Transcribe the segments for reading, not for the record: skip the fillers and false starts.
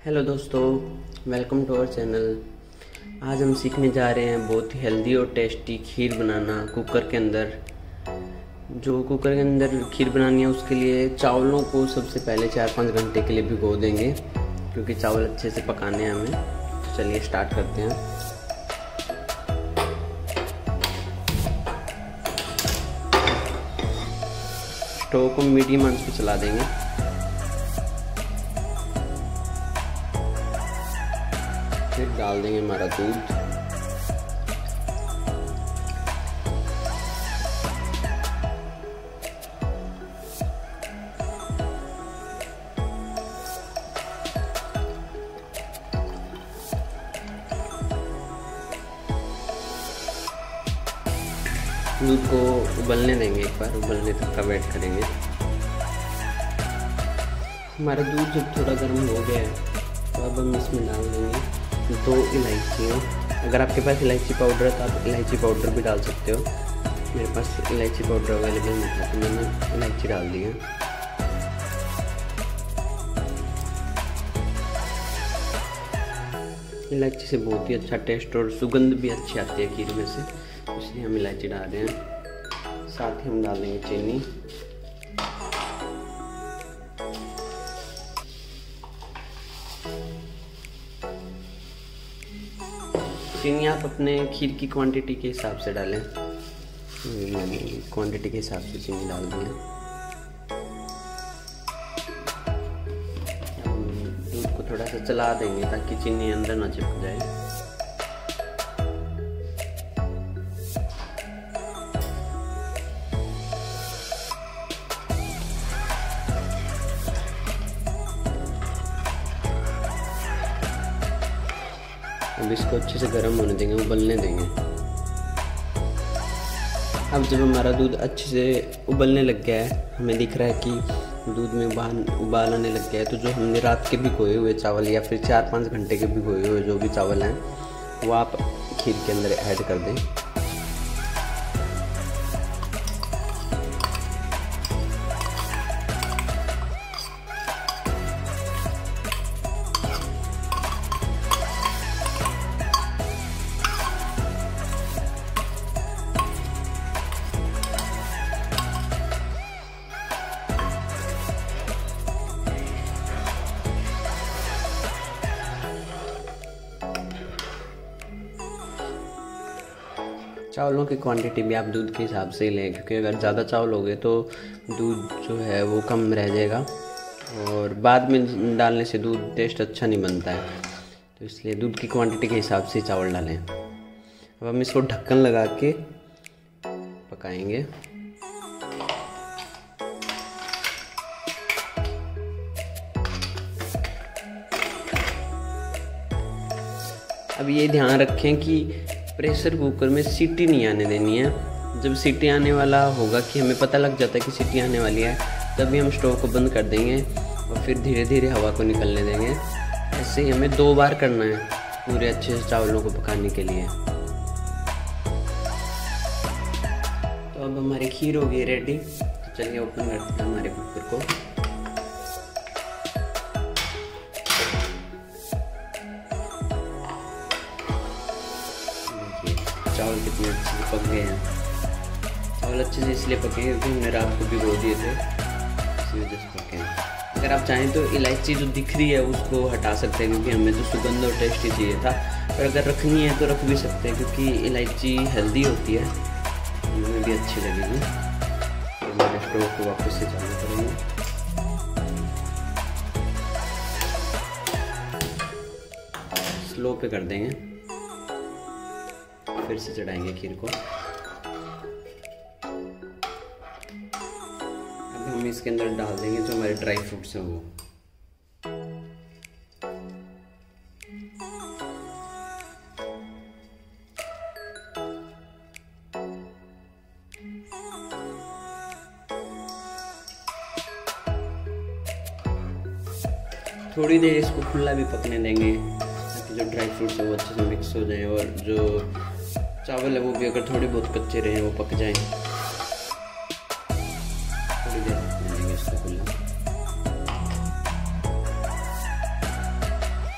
Hello दोस्तों, welcome to our channel. आज हम सीखने जा रहे हैं बहुत ही हेल्दी और टेस्टी खीर बनाना कुकर के अंदर। जो कुकर के अंदर खीर बनानी है उसके लिए चावलों को सबसे पहले 4-5 घंटे के लिए भिगो देंगे, क्योंकि चावल अच्छे से पकाने हैं हमें। तो चलिए स्टार्ट करते हैं। स्टोव को मीडियम आंच पे चला देंगे। फिर डाल देंगे हमारा दूध। दूध को उबलने देंगे, एक बार उबलने तक का वेट करेंगे। हमारा दूध जब थोड़ा गर्म हो गया है तो अब हम इसमें डाल देंगे 2 इलायचियाँ। अगर आपके पास इलायची पाउडर है तो आप इलायची पाउडर भी डाल सकते हो। मेरे पास इलायची पाउडर अवेलेबल नहीं था तो मैंने इलायची डाल दी है। इलायची से बहुत ही अच्छा टेस्ट और सुगंध भी अच्छी आती है खीर में से, इसलिए हम इलायची डाल रहे हैं। साथ ही हम डाल देंगे चीनी। चीनी आप अपने खीर की क्वांटिटी के हिसाब से डालें। मैंने क्वांटिटी के हिसाब से चीनी डाल दी है। दूध को थोड़ा सा चला देंगे ताकि चीनी अंदर ना चिपक जाए। अब इसको अच्छे से गर्म होने देंगे, उबलने देंगे। अब जब हमारा दूध अच्छे से उबलने लग गया है, हमें दिख रहा है कि दूध में उबाल आने लग गया है, तो जो हमने रात के भिगोए हुए चावल या फिर 4-5 घंटे के भिगोए हुए जो भी चावल हैं वो आप खीर के अंदर ऐड कर दें। चावलों की क्वांटिटी भी आप दूध के हिसाब से ही लें, क्योंकि अगर ज़्यादा चावल हो गए तो दूध जो है वो कम रह जाएगा और बाद में डालने से दूध टेस्ट अच्छा नहीं बनता है। तो इसलिए दूध की क्वांटिटी के हिसाब से चावल डालें। अब हम इसको ढक्कन लगा के पकाएंगे। अब ये ध्यान रखें कि प्रेशर कुकर में सीटी नहीं आने देनी है। जब सीटी आने वाला होगा कि हमें पता लग जाता है कि सीटी आने वाली है, तभी हम स्टोव को बंद कर देंगे और फिर धीरे धीरे हवा को निकलने देंगे। ऐसे ही हमें 2 बार करना है पूरे अच्छे से चावलों को पकाने के लिए। तो अब हमारी खीर हो गई रेडी। तो चलिए ओपन करते हैं हमारे कुकर को। चावल कितने अच्छे से पक गए हैं। चावल अच्छे से इसलिए पके क्योंकि हमने रात को भिगो दिए थे, इसी वजह से पके हैं। अगर आप चाहें तो इलायची जो दिख रही है उसको हटा सकते हैं, क्योंकि हमें तो सुगंध और टेस्टी चाहिए था। पर अगर रखनी है तो रख भी सकते हैं, क्योंकि इलायची हेल्दी होती है, हमें भी अच्छी लगेगी। तो हमारे स्टोव को वापस से चालू करेंगे। स्लो पे कर देंगे, फिर से चढ़ाएंगे खीर को। अब हम इसके अंदर डाल देंगे जो हमारे ड्राई फ्रूट्स हैं वो। थोड़ी देर इसको खुला भी पकने देंगे ताकि जो ड्राई फ्रूट्स है वो अच्छे से मिक्स हो जाए और जो चावल है वो भी अगर थोड़े बहुत कच्चे रहे वो पक जाएं। थोड़ी देर रख देंगे इसको खुला।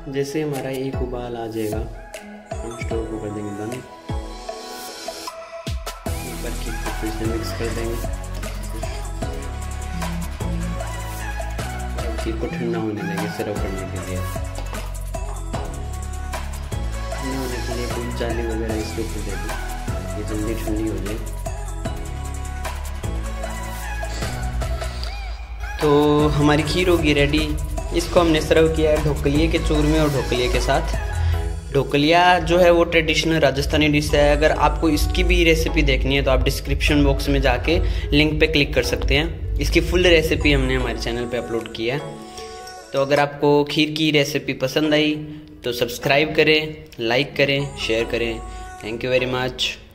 जैसे हमारा एक उबाल आ जाएगा हम स्टोव को कर देंगे बंद। एक बार खीर को फिर से मिक्स कर देंगे। अब खीर को ठंडा होने देंगे सर्व करने के लिए। ठंडा होने के लिए कोई जाली वगैरह इसके ऊपर दे दें, ये जल्दी ठंडी हो जाए। तो हमारी खीर होगी रेडी। इसको हमने सर्व किया है ढोकलिए के चूरमे और ढोकलिए के साथ। ढोकलिया जो है वो ट्रेडिशनल राजस्थानी डिश है। अगर आपको इसकी भी रेसिपी देखनी है तो आप डिस्क्रिप्शन बॉक्स में जाके लिंक पे क्लिक कर सकते हैं। इसकी फुल रेसिपी हमने हमारे चैनल पे अपलोड की है। तो अगर आपको खीर की रेसिपी पसंद आई तो सब्सक्राइब करें, लाइक करें, शेयर करें। Thank you very much.